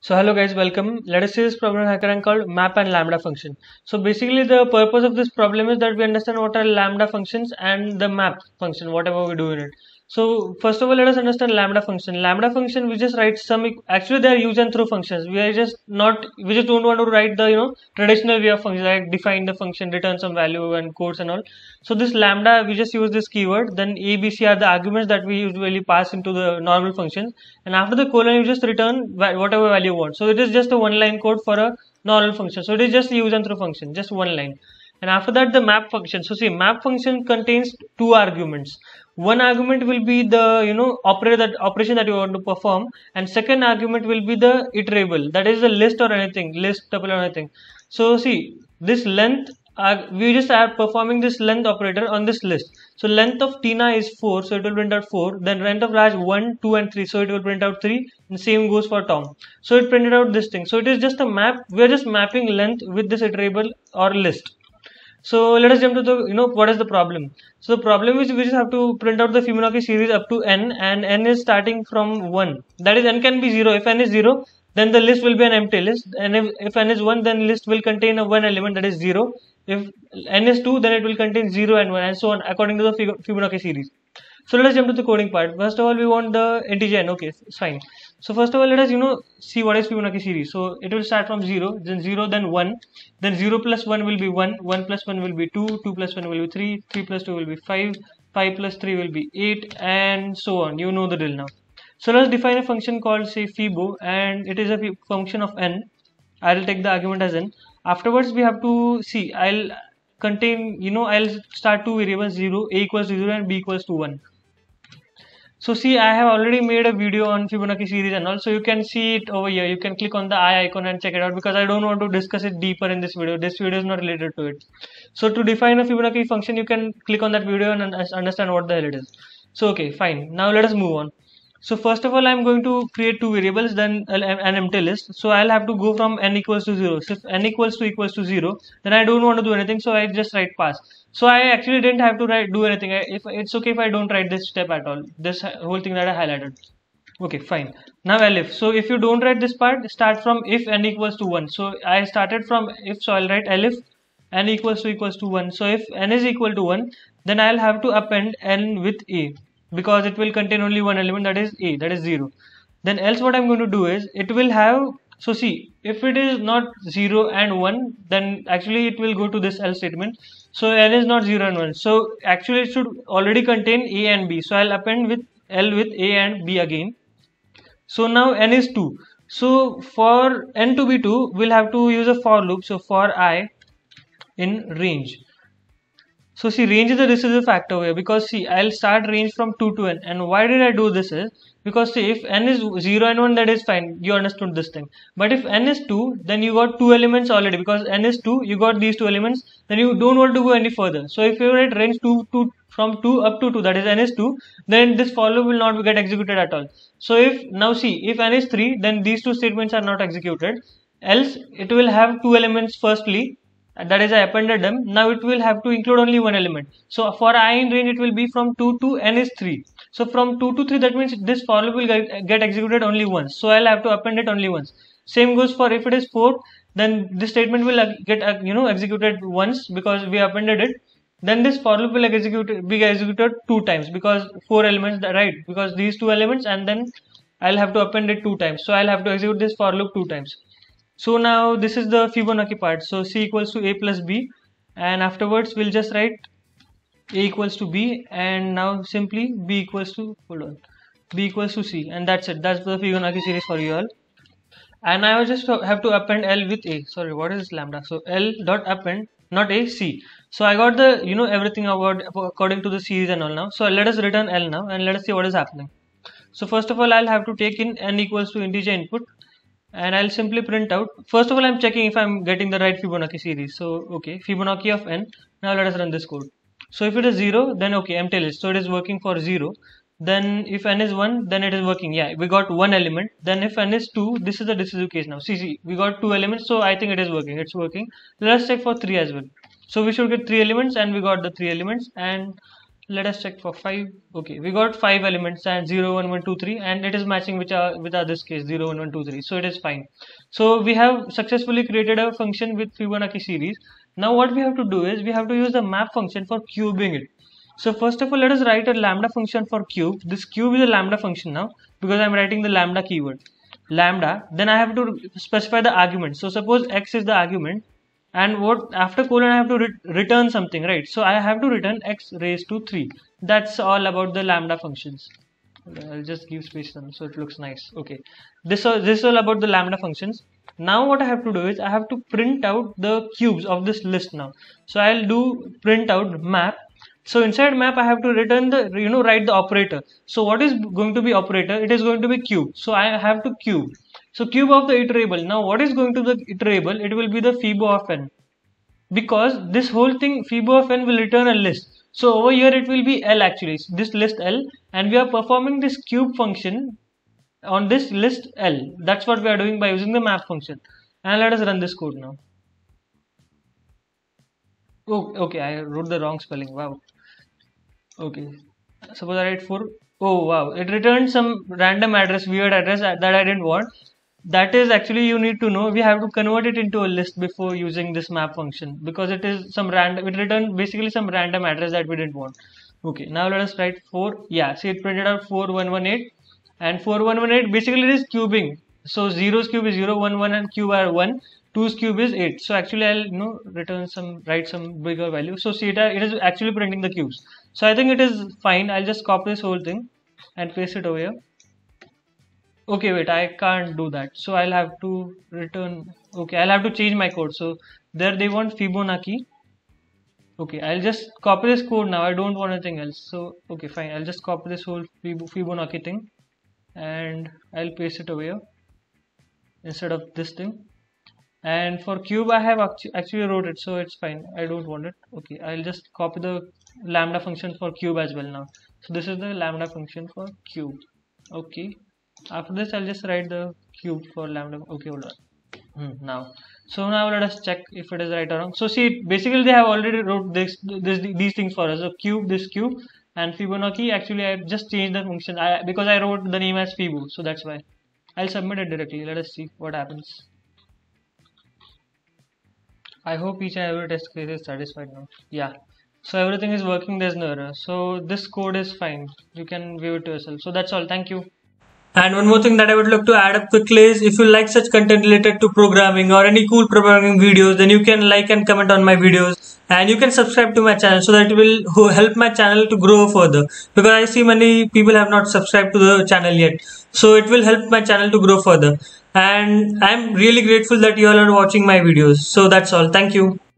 So hello guys, welcome. Let us see this problem hackathon called map and lambda function. So basically the purpose of this problem is that we understand what are lambda functions and the map function, whatever we do in it. So first of all, let us understand lambda function. Lambda function, we just write some, actually they are use and through functions. We just don't want to write the, traditional way of function, like define the function, return some value and codes and all. So this lambda, we just use this keyword, then a, b, c are the arguments that we usually pass into the normal function, and after the colon you just return whatever value you want. So it is just a one line code for a normal function. So it is just use and through function, just one line. And after that the map function. So see, map function contains two arguments. One argument will be the operation that you want to perform, and second argument will be the iterable, that is the list or anything, list, tuple or anything. So see, this length, we just are performing this length operator on this list. So length of Tina is 4, so it will print out 4. Then length of Raj 1, 2 and 3, so it will print out 3. And same goes for Tom. So it printed out this thing. So it is just a map. We are just mapping length with this iterable or list. So let us jump to the, what is the problem. So the problem is we just have to print out the Fibonacci series up to n, and n is starting from 1. That is, n can be 0. If n is 0, then the list will be an empty list, and if n is 1, then list will contain a one element, that is 0. If n is 2, then it will contain 0 and 1 and so on according to the Fibonacci series. So let us jump to the coding part. First of all, we want the integer n. Okay, it's fine. So first of all, let us see what is Fibonacci series. So it will start from 0, then 0, then 1, then 0 plus 1 will be 1, 1 plus 1 will be 2, 2 plus 1 will be 3, 3 plus 2 will be 5, 5 plus 3 will be 8, and so on. You know the drill now. So let's define a function called, say, Fibo, and it is a function of n. I'll take the argument as n. Afterwards, we have to see, I'll start two variables, 0, a equals to 0 and b equals to 1. So see, I have already made a video on Fibonacci series and also you can see it over here. You can click on the eye icon and check it out, because I don't want to discuss it deeper in this video. This video is not related to it. So to define a Fibonacci function, you can click on that video and understand what the hell it is. So okay, fine. Now let us move on. So first of all, I'm going to create two variables, then an empty list. So I'll have to go from n equals to 0. So if n equals to 0, then I don't want to do anything. So I just write pass. So I actually didn't have to do anything. If it's okay if I don't write this step at all, this whole thing that I highlighted. Okay, fine. Now elif. So if you don't write this part, start from if n equals to 1. So I started from if, so I'll write elif n equals to 1. So if n is equal to 1, then I'll have to append n with a, because it will contain only one element, that is a, that is 0. Then else what I'm going to do is, it will have, so see, if it is not 0 and 1, then actually it will go to this else statement. So n is not 0 and 1, so actually it should already contain a and b. So I'll append with l with a and b again. So now n is 2. So for n to be 2, we'll have to use a for loop. So for I in range. So see, range is a decisive factor here, because see, I'll start range from 2 to n. And why did I do this is, because see, if n is 0 and 1, that is fine, you understood this thing. But if n is 2, then you got two elements already, because n is 2, you got these two elements, then you don't want to go any further. So if you write range from 2 up to 2, that is n is 2, then this for loop will not get executed at all. So if, now see, if n is 3, then these two statements are not executed. Else, it will have two elements firstly, that is I appended them. Now it will have to include only one element. So for I in range, it will be from 2 to n is 3. So from 2 to 3, that means this for loop will get executed only once. So I'll have to append it only once. Same goes for if it is 4, then this statement will get executed once, because we appended it. Then this for loop will be executed 2 times, because 4 elements, right? Because these 2 elements, and then I'll have to append it 2 times. So I'll have to execute this for loop 2 times. So now this is the Fibonacci part. So c equals to a plus b, and afterwards we'll just write a equals to b, and now simply b equals to c, and that's it. That's the Fibonacci series for you all. And I will just have to append l with a. Sorry, what is this lambda? So l dot append, not a, c. So I got the everything about according to the series and all now. So let us return l now, and let us see what is happening. So first of all, I'll have to take in n equals to integer input, and I'll simply print out. First of all, I'm checking if I'm getting the right Fibonacci series. So okay, Fibonacci of n. Now let us run this code. So if it is 0, then okay, empty list. So it is working for 0. Then if n is 1, then it is working. Yeah, we got one element. Then if n is 2, this is the decisive case now. See, we got two elements, so I think it is working. It's working. Let us check for 3 as well. So we should get 3 elements, and we got the 3 elements. And let us check for 5. Okay, we got 5 elements and 0 1 1 2 3, and it is matching with our this case 0 1 1 2 3, so it is fine. So we have successfully created a function with Fibonacci series. Now what we have to do is we have to use the map function for cubing it. So first of all, let us write a lambda function for cube. This cube is a lambda function now because I am writing the lambda keyword. Lambda, then I have to specify the argument. So suppose x is the argument, and what after colon I have to return something, right? So I have to return x raised to 3. That's all about the lambda functions. I'll just give space on so it looks nice. Okay, this is all about the lambda functions. Now what I have to do is I have to print out the cubes of this list now. So I'll do print out map. So inside map I have to return the write the operator. So what is going to be operator? It is going to be cube. So I have to cube. So cube of the iterable. Now what is going to the iterable? It will be the Fibo of n, because this whole thing Fibo of n will return a list. So over here it will be L actually, this list L, and we are performing this cube function on this list L. That's what we are doing by using the map function. And let us run this code now. Oh, okay, I wrote the wrong spelling. Wow. Okay, suppose I write 4. Oh wow, it returned some random address, weird address that I didn't want. That is actually, you need to know, we have to convert it into a list before using this map function, because it is some random, it returned basically some random address that we didn't want. Okay, now let us write 4. Yeah, see, it printed out 4118, and 4118 basically it is cubing. So 0's cube is 0, 1 1 and cube are 1. 2's cube is 8. So actually I'll return some, write some bigger value. So see, it is actually printing the cubes. So I think it is fine. I'll just copy this whole thing and paste it over here. Okay, wait, I can't do that. So I'll have to return. Okay, I'll have to change my code. So there they want Fibonacci. Okay, I'll just copy this code now. I don't want anything else. So okay, fine. I'll just copy this whole Fibonacci thing and I'll paste it over here instead of this thing. And for cube I have actually wrote it, so it's fine. I don't want it. Okay, I'll just copy the lambda function for cube as well now. So this is the lambda function for cube. Okay, after this I'll just write the cube for lambda. Okay, hold on. Now let us check if it is right or wrong. So see, basically they have already wrote these things for us. So cube, this cube, and Fibonacci. Actually I just changed the function because I wrote the name as Fibo, so that's why. I'll submit it directly. Let us see what happens. I hope each and every test case is satisfied now. Yeah, so everything is working, there's no error. So this code is fine, you can view it to yourself. So that's all, thank you. And one more thing that I would like to add up quickly is, if you like such content related to programming or any cool programming videos, then you can like and comment on my videos, and you can subscribe to my channel so that it will help my channel to grow further, because I see many people have not subscribed to the channel yet. So it will help my channel to grow further, and I'm really grateful that you all are watching my videos. So that's all, thank you.